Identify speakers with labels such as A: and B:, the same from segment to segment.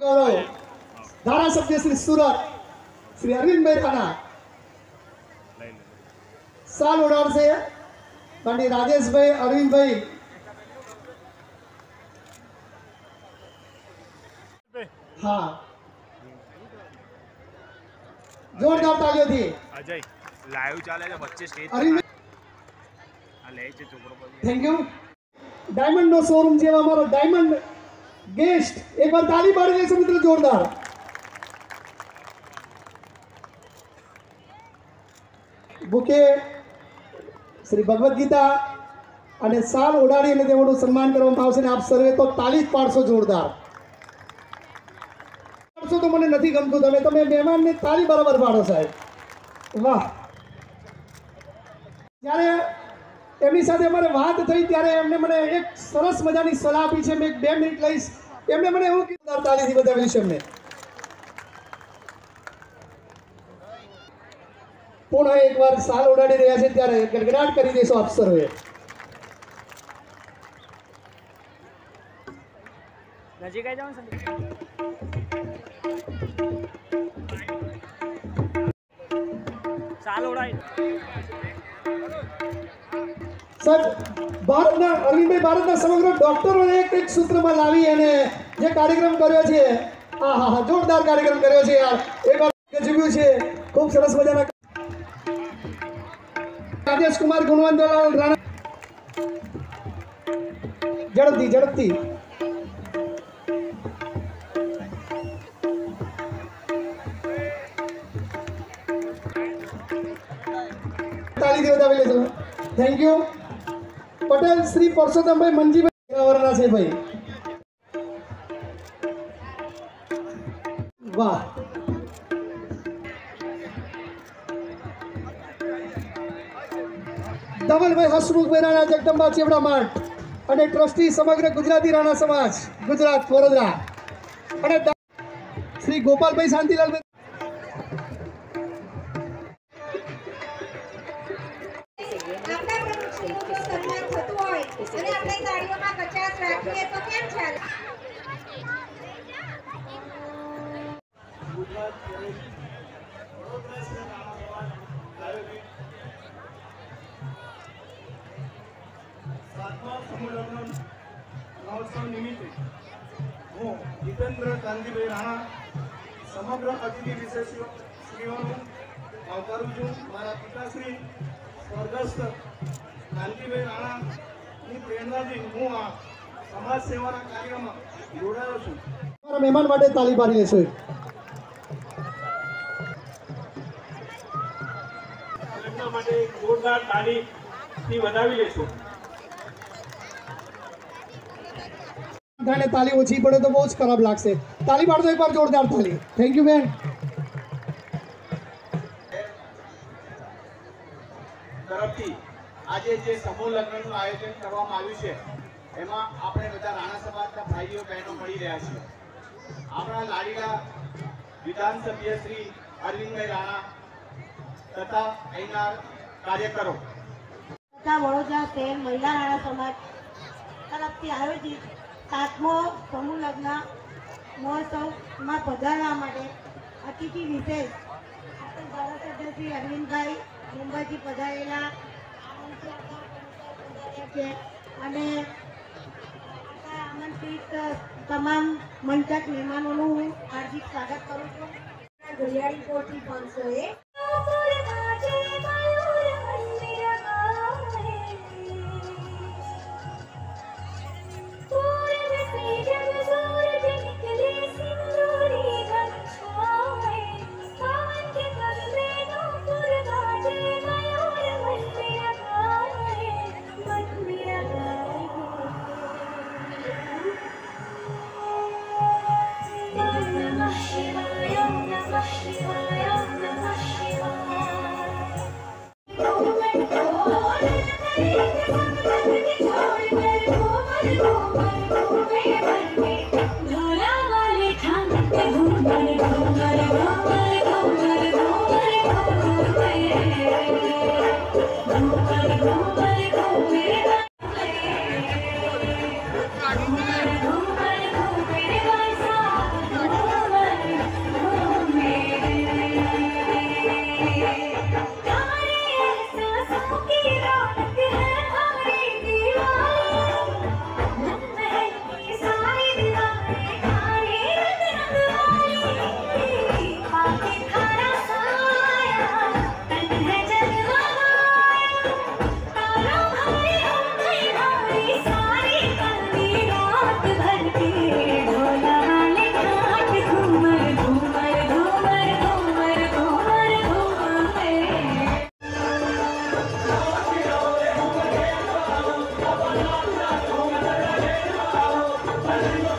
A: गौरव धारासभ्य श्री सूरत श्री अरविंद भाई राणा साल उड़ाड़ से पंडित राजेश भाई अरविंद भाई हाँ जोरदार तालियों थी
B: अजय लाइव चाले છે વચ્ચે સ્ટેજ
A: અરવિંદ
B: આ લે છે છોકરો પર
A: थैंक यू डायमंड नो शोरूम જેવા અમારો ડાયમંડ गेस्ट एक बार ताली पाड़ी देशो मित्रों जोरदार बुके श्री भगवत गीता અને સાલ ઉડાડી અને તેઓનું સન્માન કરવામાં આવશે ને આપ સર્વે તો તાલી જ પાડશો જોરદાર પાડશો તો મને નથી ગમતું તમે મહેમાનને તાલી બરાબર પાડો સાહેબ વાહ જ્યારે એમની સાથે અમારે વાત થઈ ત્યારે એમને મને એક સરસ મજાની સલાહ આપી છે મેં 2 મિનિટ લઈશ એમને મને એવું કીધું તાલીથી બતાવેલું છે એમને પુનઃ એકવાર સાલ ઉડાડી રહ્યા છે ત્યારે ગડગડાટ કરી દેશો આપ સર્વે
B: નજીક આવી જાવ સંદીપ સાલ ઉડાઈ
A: સર ભારતના અરવિંદભાઈ ભારતના સમગ્ર ડોક્ટરોને એક સૂત્રમાં લાવી અને જે કાર્યક્રમ કર્યો છે હા જોરદાર કાર્યક્રમ કર્યો છે યાર એકવાર ગજવ્યું છે ખૂબ સરસ મજાના રાજેશ કુમાર ગુણવંતલાલ રાણા ઝડપથી તાળી દેવતા લેજો થેન્ક યુ પટેલ શ્રી પરસોત્તમભાઈ મંજીભાઈ વરના છે ભાઈ વાહ ધવલભાઈ હસમુખભાઈ રાણા જગદંબા ચેવડા માર્ટ અને ટ્રસ્ટી સમગ્ર ગુજરાતી રાણા સમાજ ગુજરાત વડોદરા અને શ્રી ગોપાલભાઈ શાંતિલાલ
C: महोत्सव निमित्ते હું જીતેન્દ્ર કાંતિભાઈ રાણા સમગ્ર અતિથિ વિશેષીઓનું આવકારું છું મારા પિતાશ્રી સ્વર્ગસ્થ કાંતિભાઈ રાણાની પ્રેરણાથી હું આ સમાજ સેવાના કાર્યમાં જોડાયો છું
A: મારા મહેમાન માટે તાળી પાડી લેશો
C: એમના માટે જોરદાર તાળીથી વધાવી લેશું
A: गाने ताली ओछी पड़े तो बहुत खराब लागसे ताली पाड़ दो एक बार जोरदार ताली थैंक यू बेन
C: તરફથી આજે જે સમૂહ લગ્નનું આયોજન કરવામાં આવ્યું છે એમાં આપણે બધા રાણા સમાજના ભાઈઓ બહેનો મળી રહ્યા છીએ આપણા લાડીલા વિધાનસભ્ય શ્રી અરવિંદભાઈ રાણા તથા અહીંના કાર્યકરો
D: તથા વડોદરા શહેર મહિલા રાણા સમાજ તરફથી આયોજિત 7મો સમૂહ લગ્ન મહોત્સવમાં પધારવા માટે અતિથિ વિશેષ ધારાસભ્ય શ્રી અરવિંદભાઈ મુંબઈથી પધારેલા છે અને આમંત્રિત તમામ મંચક મહેમાનોનું હું હાર્દિક સ્વાગત કરું છું ઘડિયાળી કોટી 501
E: Namah Shivaya, Namah Shivaya, Namah Shivaya.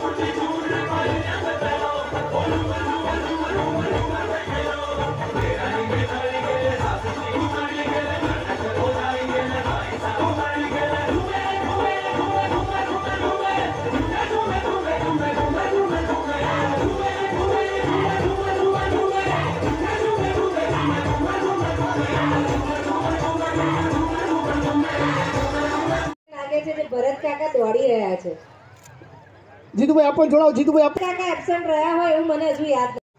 E: લાગે છે કે ભરત કાકા દોડી રહ્યા છે.
A: જીતુભાઈ આપણ જોડાઓ. જીતુભાઈ આપ
E: કાકા એબસન્ટ રહ્યા હોય એવું મને હજુ યાદ નથી.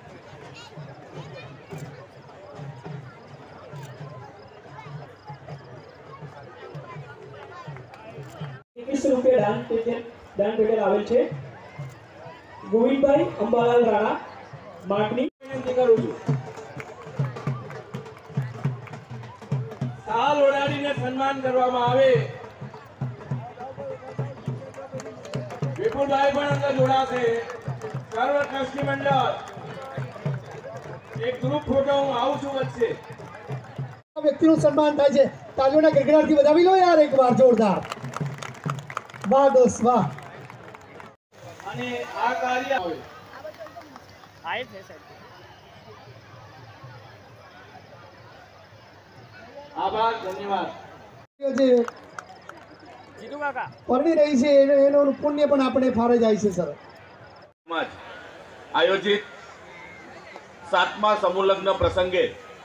F: 21 રૂપિયા દાન પેકેટ આવેલ છે. ગોવિંદભાઈ અંબાલાલ રાણા માગણી વિનંતી કરું છું. શાલ ઓઢાડીને સન્માન કરવામાં આવે. વિપુલભાઈ પણ અંદર જોડાશે. સર્વ ટ્રસ્ટી મંડળ એક ગ્રુપ ફોટો હું આવું છું વચ્ચે.
A: વ્યક્તિનું સન્માન થાય છે. તાલીઓના ગડગડાટથી વધાવી લો યાર એકવાર જોરદાર. વાહ દોસ્ત વાહ.
C: અને આ કાર્ય
B: આ છે સાહેબ.
C: આભાર, ધન્યવાદ.
A: જે
B: જીતુ કાકા
A: પરણી રહી છે એનું પુણ્ય પણ આપણે ફાળે જાય છે સર.
G: સમાજ આયોજિત 7મા સમૂહ લગ્ન પ્રસંગે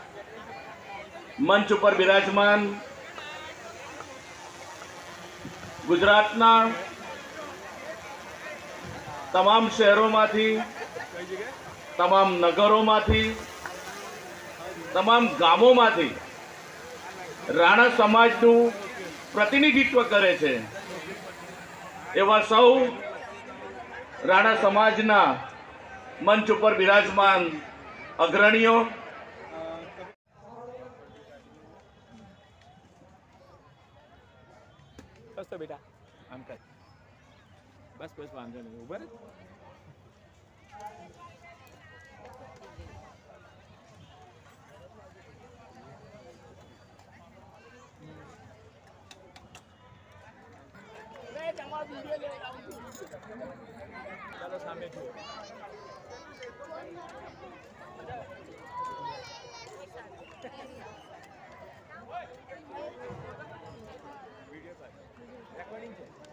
G: મંચ ઉપર બિરાજમાન ગુજરાતના તમામ શહેરોમાંથી, તમામ નગરોમાંથી, તમામ ગામોમાંથી રાણા સમાજનું પ્રતિનિધિત્વ કરે છે એવા સૌ રાણા સમાજના મંચ ઉપર બિરાજમાન અગ્રણીઓ,
B: બસ તો બેટા આમ કર. બસ બસ વાંધો નહીં. ઉભા રહે. ચાલો સામે જુઓ. રેકોર્ડિંગ છે.